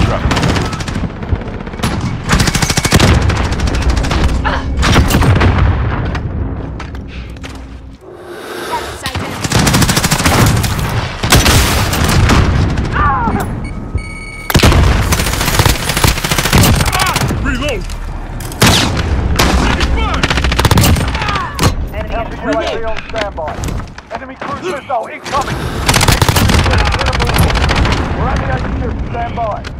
UAV on standby. Enemy cruise missile incoming. We're at the 82. Stand by.